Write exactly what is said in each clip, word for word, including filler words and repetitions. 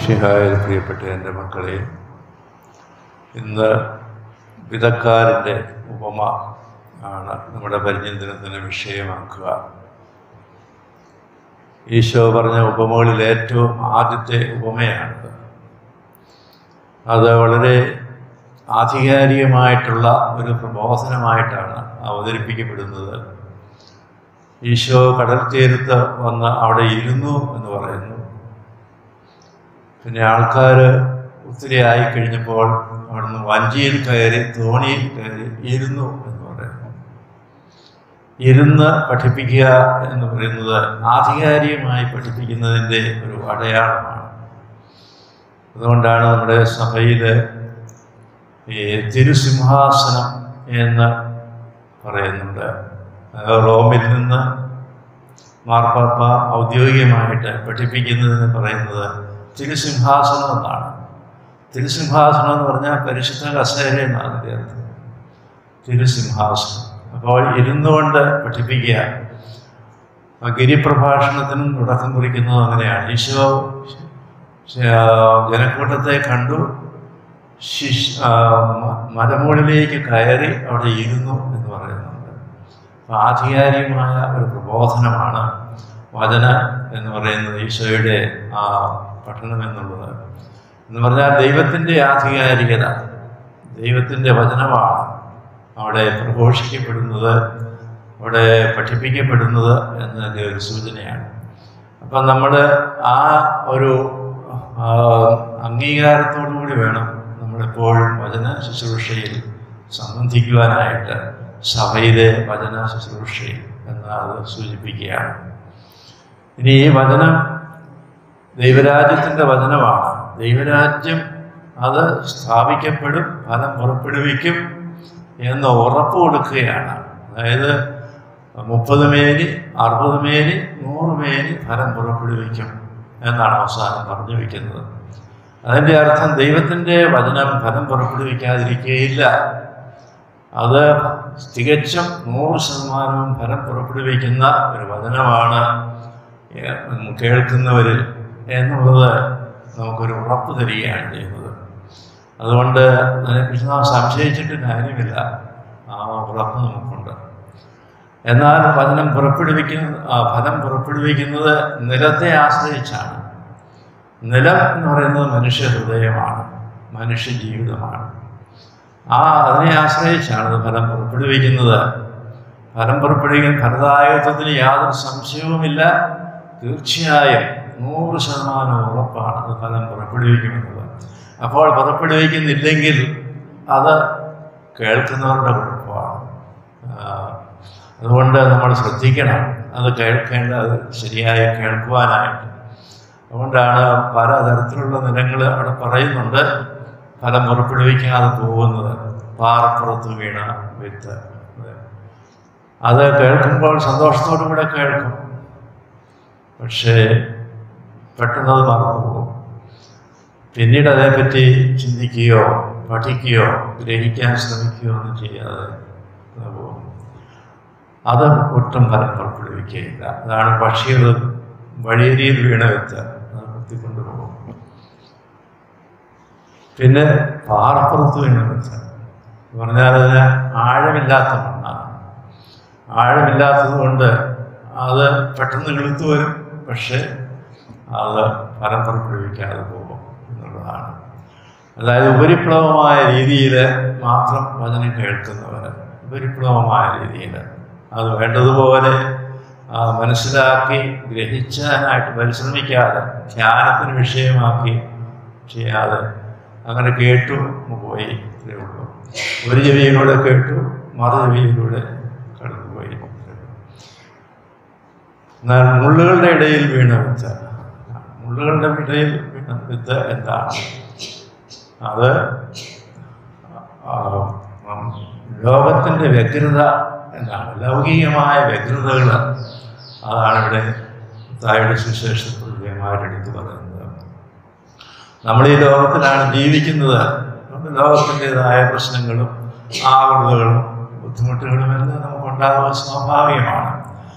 മിശിഹായിൽ പ്രിയപ്പെട്ട എൻ്റെ മക്കളെ, ഇന്ന് വിധക്കാരൻ്റെ ഉപമ ആണ് നമ്മുടെ പരിചിന്തനത്തിന് വിഷയമാക്കുക. ഈശോ പറഞ്ഞ ഉപമകളിൽ ഏറ്റവും ആദ്യത്തെ ഉപമയാണിത്. അത് വളരെ ആധികാരികമായിട്ടുള്ള ഒരു പ്രബോധനമായിട്ടാണ് അവതരിപ്പിക്കപ്പെടുന്നത്. ഈശോ കടൽ തീരത്ത് വന്ന് അവിടെ ഇരുന്നു എന്ന് പറയുന്നു. പിന്നെ ആൾക്കാർ ഒത്തിരി ആയിക്കഴിഞ്ഞപ്പോൾ അവിടുന്ന് വഞ്ചിയിൽ കയറി തോണിയിൽ കയറി ഇരുന്നു എന്ന് പറയുന്നു. ഇരുന്ന് പഠിപ്പിക്കുക എന്ന് പറയുന്നത് ആധികാരികമായി പഠിപ്പിക്കുന്നതിൻ്റെ ഒരു അടയാളമാണ്. അതുകൊണ്ടാണ് നമ്മുടെ സഭയിൽ ഈ തിരുസിംഹാസനം എന്ന് പറയുന്നുണ്ട്. റോമിൽ നിന്ന് മാർപ്പാപ്പ ഔദ്യോഗികമായിട്ട് പഠിപ്പിക്കുന്നതിന് പറയുന്നത് തിരുസിംഹാസനം എന്നാണ്. തിരുസിംഹാസനം എന്ന് പറഞ്ഞാൽ പരിശുദ്ധ കസേര എന്നാണ് അതിൻ്റെ അർത്ഥം. തിരുസിംഹാസനം. അപ്പോൾ ഇരുന്നുകൊണ്ട് പഠിപ്പിക്കുക. ഗിരിപ്രഭാഷണത്തിനും തുടക്കം കുറിക്കുന്നത് അങ്ങനെയാണ്. ഈശോ ജനക്കൂട്ടത്തെ കണ്ടു, ശിശ് മലമുകളിലേക്ക് കയറി അവിടെ ഇരുന്നു എന്ന് പറയുന്നുണ്ട്. അപ്പോൾ ആധികാരികമായ ഒരു പ്രബോധനമാണ് വചന എന്ന് പറയുന്നത്, ഈശോയുടെ ആ പഠനം എന്നുള്ളത്. എന്ന് പറഞ്ഞാൽ ദൈവത്തിൻ്റെ ആധികാരികത, ദൈവത്തിൻ്റെ വചനമാണ് അവിടെ പ്രഘോഷിക്കപ്പെടുന്നത്, അവിടെ പഠിപ്പിക്കപ്പെടുന്നത് എന്നതിൻ്റെ ഒരു സൂചനയാണ്. അപ്പം നമ്മൾ ആ ഒരു അംഗീകാരത്തോടു കൂടി വേണം നമ്മളെപ്പോഴും വചന ശുശ്രൂഷയിൽ സംബന്ധിക്കുവാനായിട്ട്, സഭയിലെ വചന ശുശ്രൂഷയിൽ എന്നത് സൂചിപ്പിക്കുകയാണ്. ഇനി ഈ വചനം ദൈവരാജ്യത്തിൻ്റെ വചനമാണ്. ദൈവരാജ്യം അത് സ്ഥാപിക്കപ്പെടും, ഫലം പുറപ്പെടുവിക്കും എന്ന് ഉറപ്പ് കൊടുക്കുകയാണ്. അതായത് മുപ്പത് മേനി, അറുപത് മേനി, നൂറ് മേനി ഫലം പുറപ്പെടുവിക്കും എന്നാണ് അവസാനം പറഞ്ഞു വയ്ക്കുന്നത്. അതിൻ്റെ അർത്ഥം ദൈവത്തിൻ്റെ വചനം ഫലം പുറപ്പെടുവിക്കാതിരിക്കുകയില്ല. അത് തികച്ചും നൂറ് ശതമാനവും ഫലം പുറപ്പെടുവിക്കുന്ന ഒരു വചനമാണ് കേൾക്കുന്നവരിൽ എന്നുള്ളത് നമുക്കൊരു ഉറപ്പ് തരികയാണ് ചെയ്യുന്നത്. അതുകൊണ്ട് അതിനെക്കുറിച്ച് നാം സംശയിച്ചിട്ട് കാര്യമില്ല, ആ ഉറപ്പ് നമുക്കുണ്ട്. എന്നാൽ വചനം പുറപ്പെടുവിക്കുന്ന ഫലം പുറപ്പെടുവിക്കുന്നത് നിലത്തെ ആശ്രയിച്ചാണ്. നിലം എന്ന് പറയുന്നത് മനുഷ്യ ഹൃദയമാണ്, മനുഷ്യ ജീവിതമാണ്. ആ അതിനെ ആശ്രയിച്ചാണ് അത് ഫലം പുറപ്പെടുവിക്കുന്നത്. ഫലം പുറപ്പെടുവിക്കുന്ന ഫലദായകത്വത്തിന് യാതൊരു സംശയവുമില്ല. തീർച്ചയായും നൂറ് ശതമാനം ഉറപ്പാണ് അത് ഫലം പുറപ്പെടുവിക്കുമെന്നുള്ളത്. അപ്പോൾ പുറപ്പെടുവിക്കുന്നില്ലെങ്കിൽ അത് കേൾക്കുന്നവരുടെ കുഴപ്പമാണ്. അതുകൊണ്ട് നമ്മൾ ശ്രദ്ധിക്കണം അത് കേൾക്കേണ്ട, അത് ശരിയായി കേൾക്കുവാനായിട്ട്. അതുകൊണ്ടാണ് പലതരത്തിലുള്ള നിലങ്ങൾ അവിടെ പറയുന്നുണ്ട്. ഫലം പുറപ്പെടുവിക്കാതെ പോകുന്നത് പാറപ്പുറത്ത് വീണ വിത്ത്. അത് കേൾക്കുമ്പോൾ സന്തോഷത്തോടു കൂടെ കേൾക്കും, പക്ഷേ പെട്ടെന്നത് മറന്നുപോകും. പിന്നീട് അതേപ്പറ്റി ചിന്തിക്കുകയോ പഠിക്കുകയോ ഗ്രഹിക്കാൻ ശ്രമിക്കുകയോ ഒന്നും ചെയ്യാതെ പോകും. അത് ഒട്ടും ഫലം പുറപ്പെടുവിക്കുകയില്ല. അതാണ് പക്ഷികൾ വഴിയരിയിൽ വീണ വിത്ത് അത് കുത്തിക്കൊണ്ടുപോകും. പിന്നെ പാറപ്പുറത്ത് വീണ വിത്ത് എന്ന് പറഞ്ഞാൽ അതിന് ആഴമില്ലാത്ത മണ്ണാണ്. ആഴമില്ലാത്തത് കൊണ്ട് അത് പെട്ടെന്ന് കിളുത്തു വരും, പക്ഷേ അത് ഫലം പുറപ്പെടുവിക്കാതെ പോകും എന്നുള്ളതാണ്. അതായത് ഉപരിപ്ലവമായ രീതിയിൽ മാത്രം വചനം കേൾക്കുന്നവർ, ഉപരിപ്ലവമായ രീതിയിൽ അത് വേണ്ടതുപോലെ മനസ്സിലാക്കി ഗ്രഹിച്ചാനായിട്ട് പരിശ്രമിക്കാതെ, ധ്യാനത്തിന് വിഷയമാക്കി ചെയ്യാതെ അങ്ങനെ കേട്ടു പോയി, ഇത്രയേ ഉള്ളൂ. ഒരു ചെവിയിലൂടെ കേട്ടു, മറു ചെവിയിലൂടെ കടന്നുപോയി. എന്നാൽ മുള്ളുകളുടെ ഇടയിൽ വീണ വിത്ത്, മുള്ളുകളുടെ ഇടയിൽ വീണ വിത്ത് എന്താണ്? അത് ലോകത്തിൻ്റെ വ്യഗ്രത എന്നാണ്, ലൗകികമായ വ്യഗ്രതകൾ. അതാണ് ഇവിടെ തായുടെ സുവിശേഷമാരെടുത്ത് പറയുന്നത്. നമ്മൾ ഈ ലോകത്തിലാണ് ജീവിക്കുന്നത്. ലോകത്തിൻ്റെതായ പ്രശ്നങ്ങളും ആകുലതകളും ബുദ്ധിമുട്ടുകളും എല്ലാം നമുക്കുണ്ടാകുക സ്വാഭാവികമാണ്.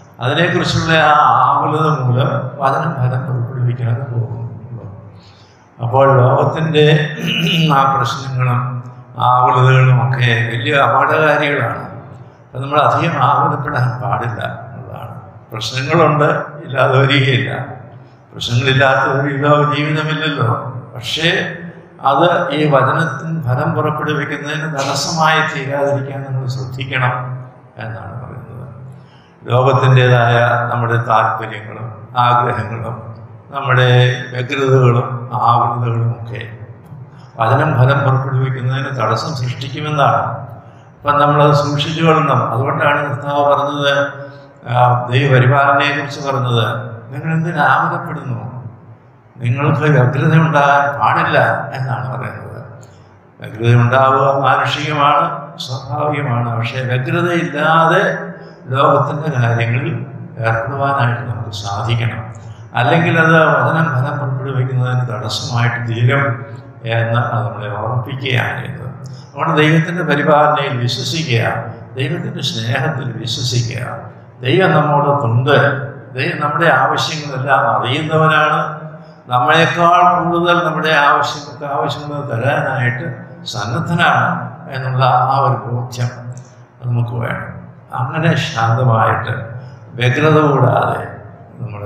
അതിനെക്കുറിച്ചുള്ള ആ ആകുലത മൂലം വചനം ഫലം പുറപ്പെടുവിക്കാതെ പോകുന്നു. അപ്പോൾ ലോകത്തിൻ്റെ ആ പ്രശ്നങ്ങളും ആകുലതകളും ഒക്കെ വലിയ അപകടകാരികളാണ്. അത് നമ്മൾ അധികം ആകുലപ്പെടാൻ പാടില്ല എന്നുള്ളതാണ്. പ്രശ്നങ്ങളുണ്ട്, ഇല്ലാതെ വരികയില്ല. പ്രശ്നങ്ങളില്ലാത്ത ഒരു ലോക ജീവിതമില്ലല്ലോ. പക്ഷേ അത് ഈ വചനത്തിന് ഫലം പുറപ്പെടുവിക്കുന്നതിന് തടസ്സമായി തീരാതിരിക്കാൻ നമ്മൾ ശ്രദ്ധിക്കണം എന്നാണ് പറയുന്നത്. ലോകത്തിൻ്റെതായ നമ്മുടെ താല്പര്യങ്ങളും ആഗ്രഹങ്ങളും നമ്മുടെ വ്യഗ്രതകളും ആകുലതകളും ഒക്കെ വചനം ഫലം പുറപ്പെടുവിക്കുന്നതിന് തടസ്സം സൃഷ്ടിക്കുമെന്നാണ്. അപ്പം നമ്മളത് സൂക്ഷിച്ചു കൊള്ളണം. അതുകൊണ്ടാണ് കർത്താവ് പറഞ്ഞത്, ദൈവപരിപാലനയെ കുറിച്ച് പറഞ്ഞത്, നിങ്ങൾ എന്തിന് ആകുലപ്പെടുന്നു, നിങ്ങൾക്ക് വ്യഗ്രത ഉണ്ടാകാൻ പാടില്ല എന്നാണ് പറയുന്നത്. വ്യഗ്രത ഉണ്ടാവുക മാനുഷികമാണ്, സ്വാഭാവികമാണ്. പക്ഷേ വ്യഗ്രതയില്ലാതെ ലോകത്തിൻ്റെ കാര്യങ്ങളിൽ ഏർപ്പെടുവാനായിട്ട് നമുക്ക് സാധിക്കണം. അല്ലെങ്കിൽ അത് വചനം ഫലം പുറപ്പെടുവിക്കുന്നതിന് തടസ്സമായിട്ട് തീരും എന്ന് അത് നമ്മളെ ഓർമ്മിപ്പിക്കുകയാണ് ചെയ്തത്. അതുകൊണ്ട് ദൈവത്തിൻ്റെ പരിപാലനയിൽ വിശ്വസിക്കുക, ദൈവത്തിൻ്റെ സ്നേഹത്തിൽ വിശ്വസിക്കുക. ദൈവം നമ്മോടൊത്തുണ്ട്. ദൈവം നമ്മുടെ ആവശ്യങ്ങളെല്ലാം അറിയുന്നവനാണ്. നമ്മളെക്കാൾ കൂടുതൽ നമ്മുടെ ആവശ്യങ്ങൾക്ക് ആവശ്യങ്ങൾ തരാനായിട്ട് സന്നദ്ധനാണ് എന്നുള്ള ആ ഒരു ബോധ്യം നമുക്ക് വേണം. അങ്ങനെ ശാന്തമായിട്ട് വ്യഗ്രത കൂടാതെ നമ്മൾ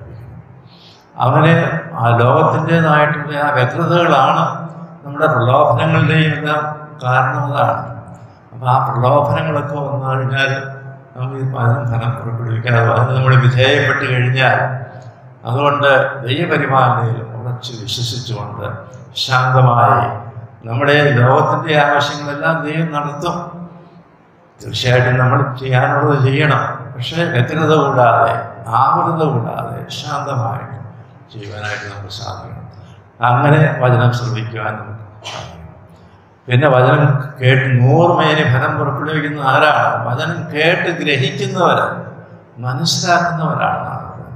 അങ്ങനെ ആ ലോകത്തിൻ്റേതായിട്ടുള്ള ആ വ്യഗ്രതകളാണ് നമ്മുടെ പ്രലോഭനങ്ങളുടെയും എല്ലാം കാരണം അതാണ്. അപ്പോൾ ആ പ്രലോഭനങ്ങളൊക്കെ വന്നു കഴിഞ്ഞാൽ നമുക്ക് ഈ വചനം ഫലം പുറപ്പെടുവിക്കാതെ അതിന് നമ്മൾ വിധേയപ്പെട്ട് കഴിഞ്ഞാൽ, അതുകൊണ്ട് ദൈവപരിപാലനയിൽ ഉറച്ച് വിശ്വസിച്ചുകൊണ്ട് ശാന്തമായി നമ്മുടെ ലോകത്തിൻ്റെ ആവശ്യങ്ങളെല്ലാം ദൈവം നടത്തും. തീർച്ചയായിട്ടും നമ്മൾ ചെയ്യാനുള്ളത് ചെയ്യണം. പക്ഷേ വ്യഗ്രത കൂടാതെ ആകുലത കൂടാതെ ശാന്തമായിട്ട് ചെയ്യുവാനായിട്ട് നമുക്ക് സാധിക്കണം. അങ്ങനെ വചനം ശ്രവിക്കുവാൻ നമുക്ക് സാധിക്കണം. പിന്നെ വചനം കേട്ട് നൂറുമേനി ഫലം പുറപ്പെടുവിക്കുന്ന ആരാണ്? വചനം കേട്ട് ഗ്രഹിക്കുന്നവർ, മനസ്സിലാക്കുന്നവരാണ്.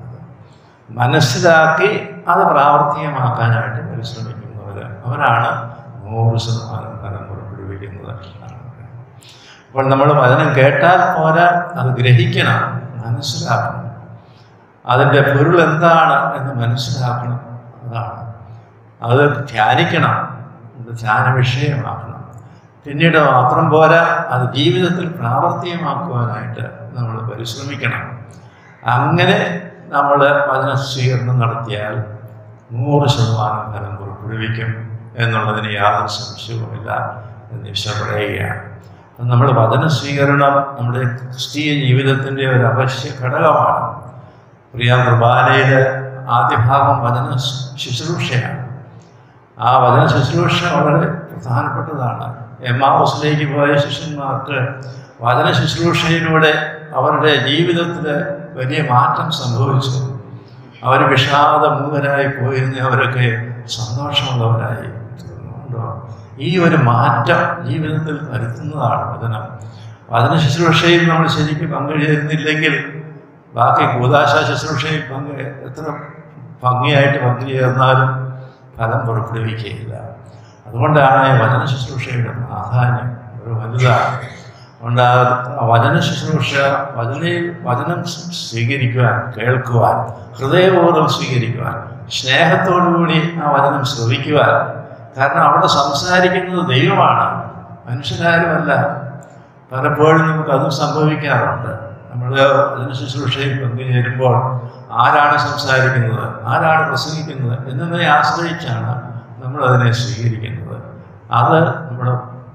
മനസ്സിലാക്കി അത് പ്രാവർത്തികമാക്കാനായിട്ട് പരിശ്രമിക്കുന്നവർ, അവരാണ് നൂറ് ശതമാനം ഫലം പുറപ്പെടുവിക്കുന്നത്. അപ്പോൾ നമ്മൾ വചനം കേട്ടാൽ പോരാ, അത് ഗ്രഹിക്കണം, മനസ്സിലാക്കണം, അതിൻ്റെ പൊരുൾ എന്താണ് എന്ന് മനസ്സിലാക്കണം. അതാണ് അത് ധ്യാനിക്കണം, അത് ധ്യാന വിഷയമാക്കണം. പിന്നീട് മാത്രം പോരാ, അത് ജീവിതത്തിൽ പ്രാവർത്തികമാക്കുവാനായിട്ട് നമ്മൾ പരിശ്രമിക്കണം. അങ്ങനെ നമ്മൾ വചന സ്വീകരണം നടത്തിയാൽ നൂറ് ശതമാനം ഫലം പുറപ്പെടുവിക്കും എന്നുള്ളതിന് യാതൊരു സംശയവുമില്ല എന്ന് ഈശോ പറയുകയാണ്. നമ്മൾ വചന സ്വീകരണം നമ്മുടെ ക്രിസ്തീയ ജീവിതത്തിൻ്റെ ഒരു അവശ്യ ഘടകമാണ്. പ്രിയ കുർബാനയുടെ ആദ്യ ഭാഗം വചന ശുശ്രൂഷയാണ്. ആ വചന ശുശ്രൂഷ വളരെ പ്രധാനപ്പെട്ടതാണ്. എമ്മാവൂസിലേക്ക് പോയ ശിഷ്യന്മാർക്ക് വചന ശുശ്രൂഷയിലൂടെ അവരുടെ ജീവിതത്തിൽ വലിയ മാറ്റം സംഭവിച്ചു. അവർ വിഷാദമൂകരായി പോയിരുന്ന അവരൊക്കെ സന്തോഷമുള്ളവരായി തീർന്നുകൊണ്ടോ. ഈ ഒരു മാറ്റം ജീവിതത്തിൽ വരുത്തുന്നതാണ് വചനം. വചന ശുശ്രൂഷയിൽ നമ്മൾ ശരിക്കും പങ്കുചേരുന്നില്ലെങ്കിൽ ബാക്കി കൂദാശ ശുശ്രൂഷയിൽ പങ്ക് എത്ര ഭംഗിയായിട്ട് പങ്കുചേർന്നാലും ഫലം പുറപ്പെടുവിക്കുകയില്ല. അതുകൊണ്ടാണ് വചന ശുശ്രൂഷയുടെ പ്രാധാന്യം ഒരു വലുതാണ്. അതുകൊണ്ട് ആ വചന ശുശ്രൂഷ വചനയിൽ വചനം സ്വീകരിക്കുവാൻ, കേൾക്കുവാൻ, ഹൃദയപൂർവ്വം സ്വീകരിക്കുവാൻ, സ്നേഹത്തോടുകൂടി ആ വചനം ശ്രവിക്കുവാൻ. കാരണം അവിടെ സംസാരിക്കുന്നത് ദൈവമാണ്, മനുഷ്യരാരുമല്ല. പലപ്പോഴും നമുക്കതും സംഭവിക്കാറുണ്ട്. നമ്മൾ വചന ശുശ്രൂഷയിൽ പങ്കുചേരുമ്പോൾ ആരാണ് സംസാരിക്കുന്നത്, ആരാണ് പ്രസംഗിക്കുന്നത് എന്നതിനെ ആശ്രയിച്ചാണ് നമ്മളതിനെ സ്വീകരിക്കുന്നത്. അത് നമ്മുടെ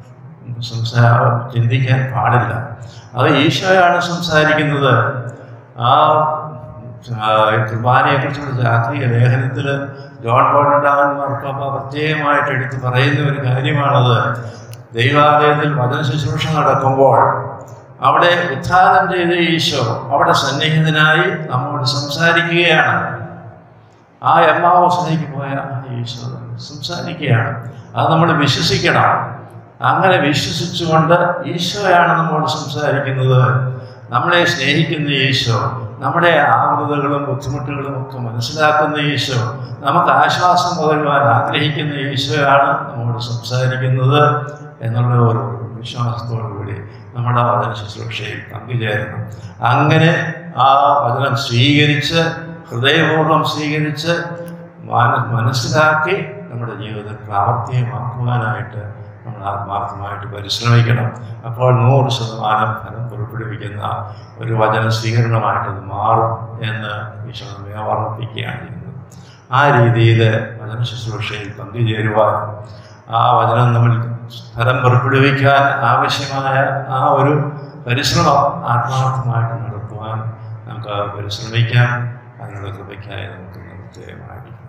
സംസാരം ചിന്തിക്കാൻ പാടില്ല. അത് ഈശോയാണ് സംസാരിക്കുന്നത്. ആ കുർബാനയെക്കുറിച്ചുള്ള ജാതീയ ലേഖനത്തിൽ ജോൺ പോൾ രണ്ടാമൻ മാർപ്പാപ്പ പ്രത്യേകമായിട്ട് എടുത്ത് പറയുന്ന ഒരു കാര്യമാണത്. ദൈവാലയത്തിൽ വചന ശുശ്രൂഷ നടക്കുമ്പോൾ അവിടെ ഉദ്ധാനം ചെയ്ത ഈശോ അവിടെ സന്നിഹിതനായി നമ്മോട് സംസാരിക്കുകയാണ്. ആ എമ്മാവൂസിലേക്ക് പോയ ആ ഈശോ സംസാരിക്കുകയാണ്. അത് നമ്മൾ വിശ്വസിക്കണം. അങ്ങനെ വിശ്വസിച്ചുകൊണ്ട് ഈശോയാണ് നമ്മോട് സംസാരിക്കുന്നത്. നമ്മളെ സ്നേഹിക്കുന്ന ഈശോ, നമ്മുടെ ആകുലതകളും ബുദ്ധിമുട്ടുകളും ഒക്കെ മനസ്സിലാക്കുന്ന ഈശോ, നമുക്ക് ആശ്വാസം പകരുവാൻ ആഗ്രഹിക്കുന്ന ഈശോയാണ് നമ്മോട് സംസാരിക്കുന്നത് എന്നുള്ള ഒരു വിശ്വാസത്തോടുകൂടി നമ്മുടെ വചന ശുശ്രൂഷയിൽ പങ്കുചേരണം. അങ്ങനെ ആ വചനം സ്വീകരിച്ച് ഹൃദയപൂർവ്വം സ്വീകരിച്ച് മനസ്സിലാക്കി നമ്മുടെ ജീവിതത്തിൽ പ്രാവർത്തികമാക്കുവാനായിട്ട് നമ്മൾ ആത്മാർത്ഥമായിട്ട് പരിശ്രമിക്കണം. അപ്പോൾ നൂറ് ശതമാനം ഫലം പുറപ്പെടുവിക്കുന്ന ഒരു വചന സ്വീകരണമായിട്ടത് മാറും എന്ന് ഈശോ നമ്മെ ഓർമ്മിപ്പിക്കുകയാണ് ചെയ്യുന്നത്. ആ രീതിയിൽ വചന ശുശ്രൂഷയിൽ പങ്കുചേരുവാൻ, ആ വചനം നമ്മൾ ഫലം പുറപ്പെടുവിക്കാൻ ആവശ്യമായ ആ ഒരു പരിശ്രമം ആത്മാർത്ഥമായിട്ട് നടത്തുവാൻ നമുക്ക് പരിശ്രമിക്കാം. അതിനുള്ള കൃപയ്ക്കായി നമുക്ക് പ്രത്യേകമായിട്ട്